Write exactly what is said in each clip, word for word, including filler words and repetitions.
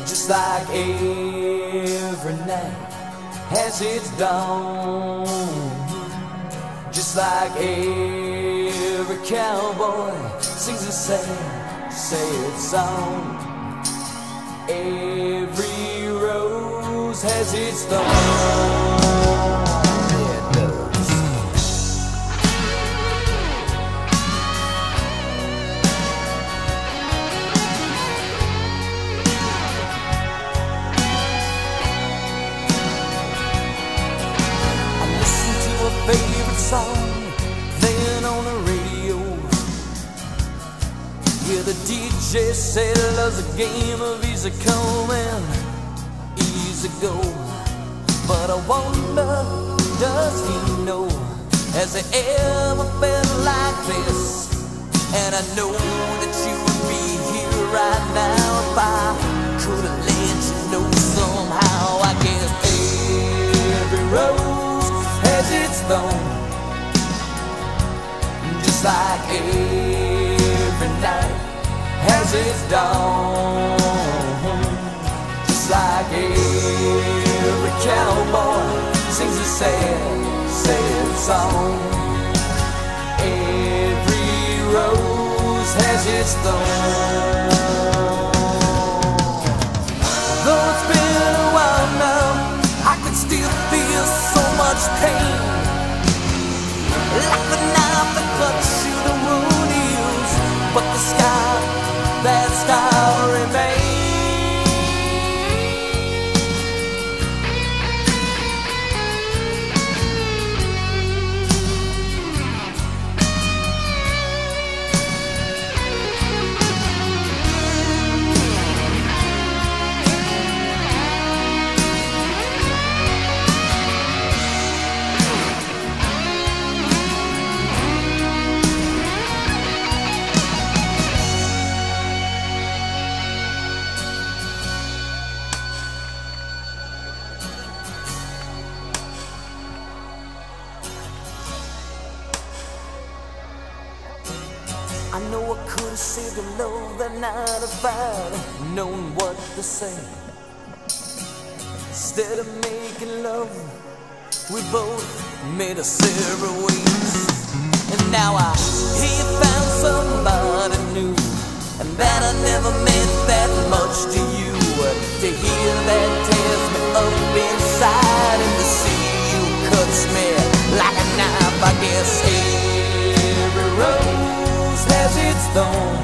Just like every night has its dawn, just like every cowboy sings a sad, sad song. Every rose has its thorn. Yeah, it does. I listen to a favorite song playing on the radio. Yeah, the D J said love's a game of easy come and easy go. But I wonder, does he know? Has he ever felt like this? And I know that you would be here right now if I could have let you know somehow. I guess every rose has its thorn, just like every night has its dawn, just like every cowboy sings a sad, sad song. Every rose has its thorn. Though it's been a while now, I can still feel so much pain, like the knife that cuts you the wound heals, but the sky, that sky remains. I know I could have saved your love that night if I'd known what to say. Instead of making love, we both made us separate ways. And now I hear you found somebody new, and that I never meant that much to you. To hear that tears me up inside, and to see you cuts me like a knife. I guess every rose has its thorn,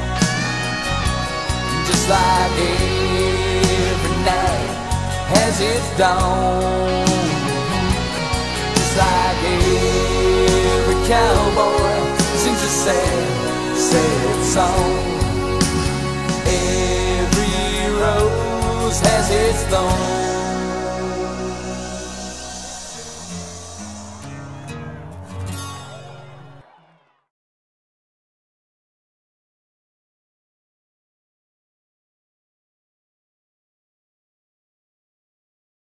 just like every night has its dawn, just like every cowboy sings a sad, sad song. Every rose has its thorn.